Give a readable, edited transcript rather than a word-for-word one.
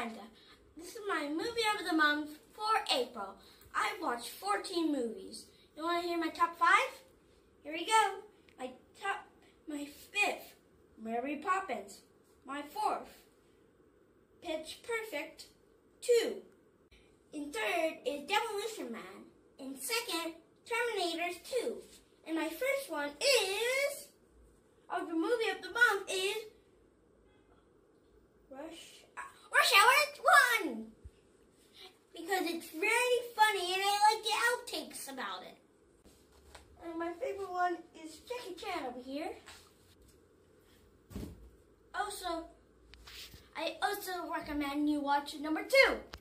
Xander. This is my movie of the month for April. I've watched 14 movies. You want to hear my top 5? Here we go. My 5th, Mary Poppins. My 4th, Pitch Perfect 2. In 3rd is Demolition Man. In 2nd, Terminator 2. And my first one is, the movie of the month is Rush Hour 1. Because it's really funny and I like the outtakes about it. And my favorite one is Jackie Chan over here. I also recommend you watch number 2.